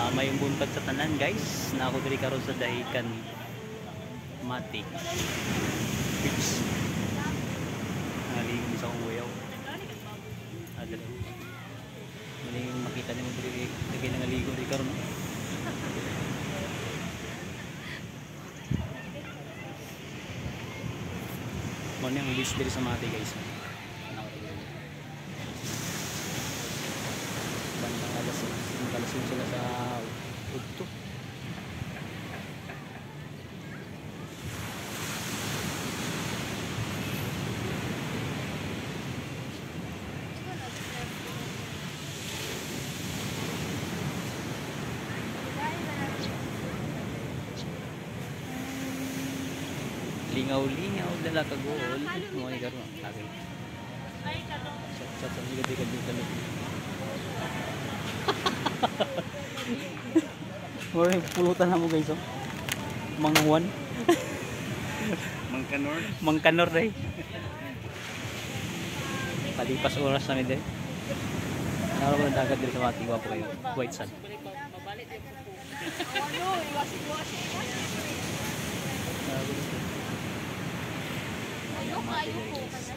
May buntag sa tanan guys, na ako diri karon sa Dahican Mati Beach. Naligo sa akong uyaw. Adala. Maling makita niyo diri lagi nangaligo diri karon. Mo ni ang beach diri sa Mati guys. Bandang alas sila sa Udto. Lingaw-lingaw dala ka gool. Mo ni karon lagi. Sa ligad-ligad dito. Murang pulutan na mo guys oh. Mangwan. Mangkanor. Mangkanor day. Palipas oras na nila. Naro mo ng dagat dito sa Mati, wapo kayo. White sand. Ayoko,